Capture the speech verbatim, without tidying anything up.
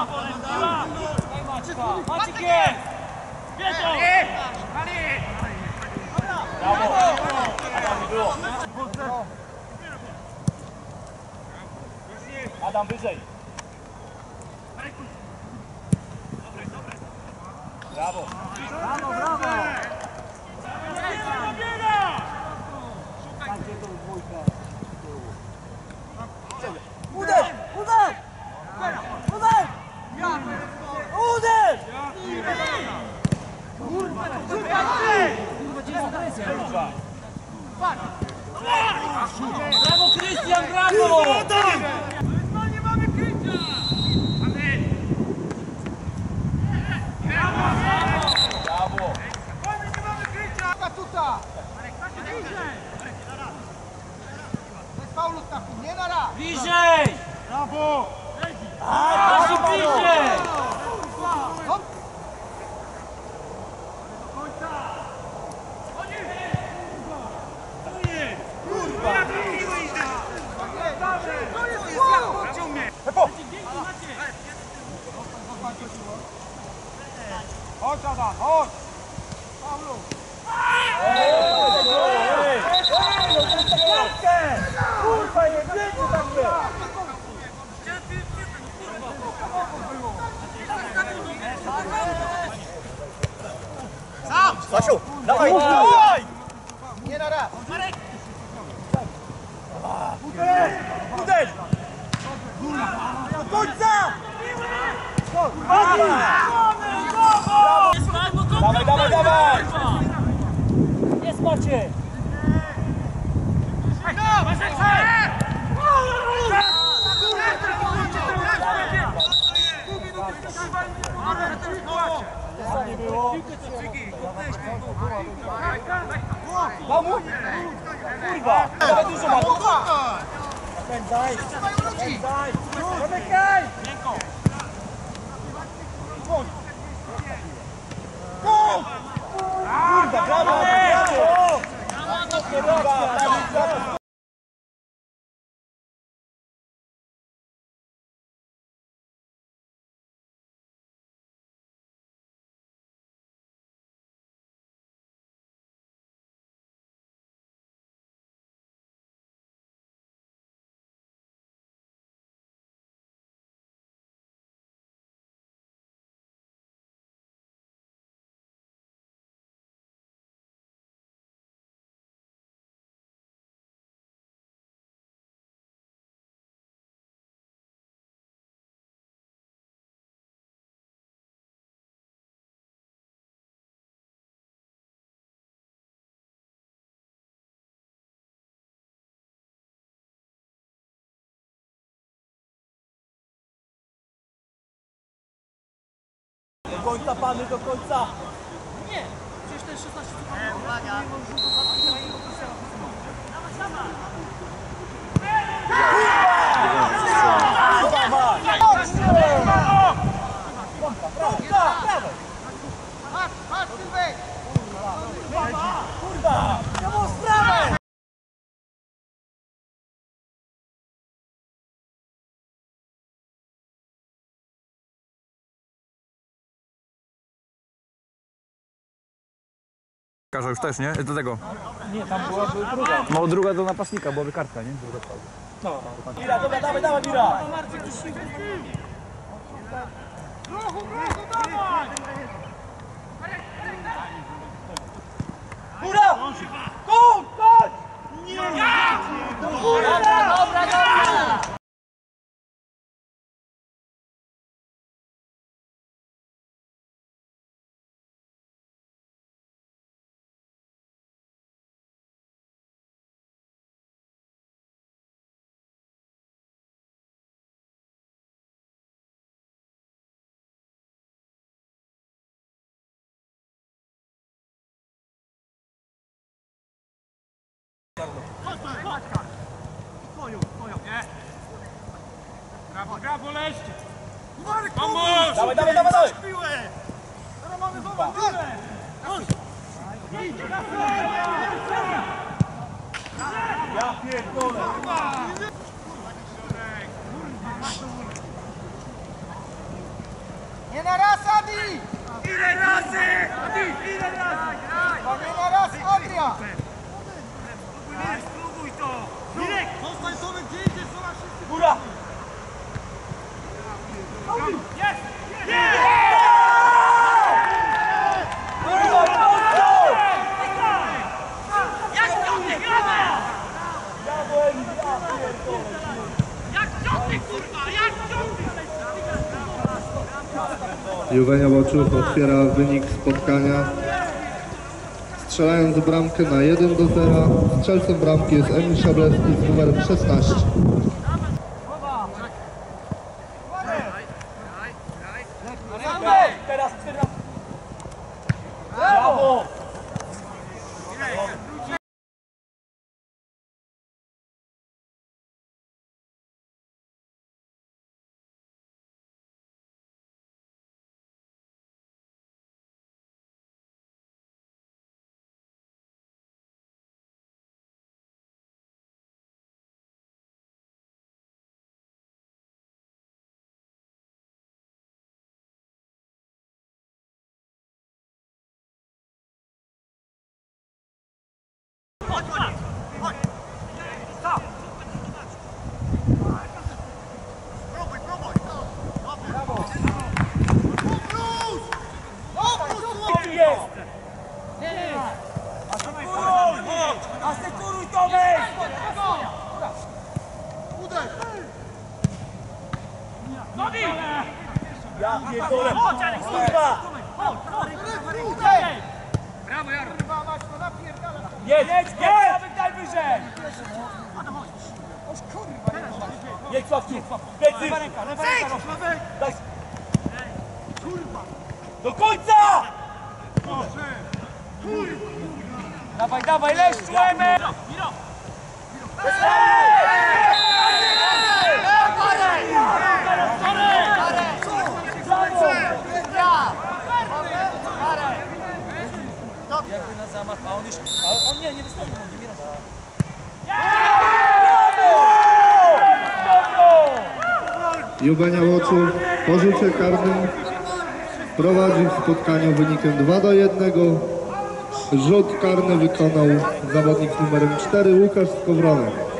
Maciek jest! Wiedzą! Brawo! Adam nie było. Adam wyżej. Brawo! Brawo, brawo! Uderz! Uderz! Uderz! Uderz! Kurwa, brawo, Krystian, brawo! Nie mamy krycia! Brawo! Nie mamy krycia! Katuta! Bez faulu, Stachu, nie na raz! Bliżej! Brawo! Stasiu, bliżej! Chodź, Adam, chodź! Paulu! Kurwa, nie wiecie tam wy! Stasiu, dawaj! Dawaj! Nie na raz! Uderz! Do końca! Dawaj, dawaj, dawaj! Jest Maciej! Nie było. Mamu? Kurwa! Dawaj dużo, Mamu! Pędzaj! Pędzaj! Zamykaj! Kurwa, brawo! Brawo! Do końca, pany, do końca! Patrz, patrz, Sylwek! Kurwa! Czemu sprawę? Karza już też, nie? Do tego. Nie, tam była druga. No druga do napastnika, byłaby kartka, nie? No. Mira, dobra, dawaj, dawaj, Mira! Ruchu, ruchu, dawaj! Góra! Gór! Chodź! Nie! Góra! Dobra, dobra! Brawo, brawo, leście! Dawaj, dawaj, dawaj, dawaj! Teraz mamy zobacz, piłę! Ja pierdolę! Nie na raz, Adria! Spróbuj to! Mirek! Zostań sobie gdzie idziesz, zobacz wszyscy. Góra! Jest! Kurwa, mocno! Jak ciągnie, gramy! Ja byłem, ja pierdolę. Jak ciągnie, kurwa, jak ciągnie! Juwenia Łoczów otwiera wynik spotkania, strzelając bramkę na jeden do zera. Strzelcem bramki jest Emil Szablewski z numerem szesnaście. Teraz czternaście. Brawo! Jest! Asekuruj! Asekuruj Tomek! Uderz! Ja pierdolę! Kurwa! Brawo, Jaro! Kurwa mać, no napierdala. Jedź, jedź, jedź! Daj wyżej! Jedź, Sławciu! Plecy! Lewa ręka, lewa ręka! Daj! Do końca! Dawaj, dawaj, leż, czujemy! Jakby na zamach, a on już... A on nie, nie wystąpił, on nie mira. Juwenia Łoczów po rzucie karnym prowadzi w spotkaniu wynikiem dwa do jednego. Rzut karny wykonał zawodnik z numerem cztery Łukasz Skowronek.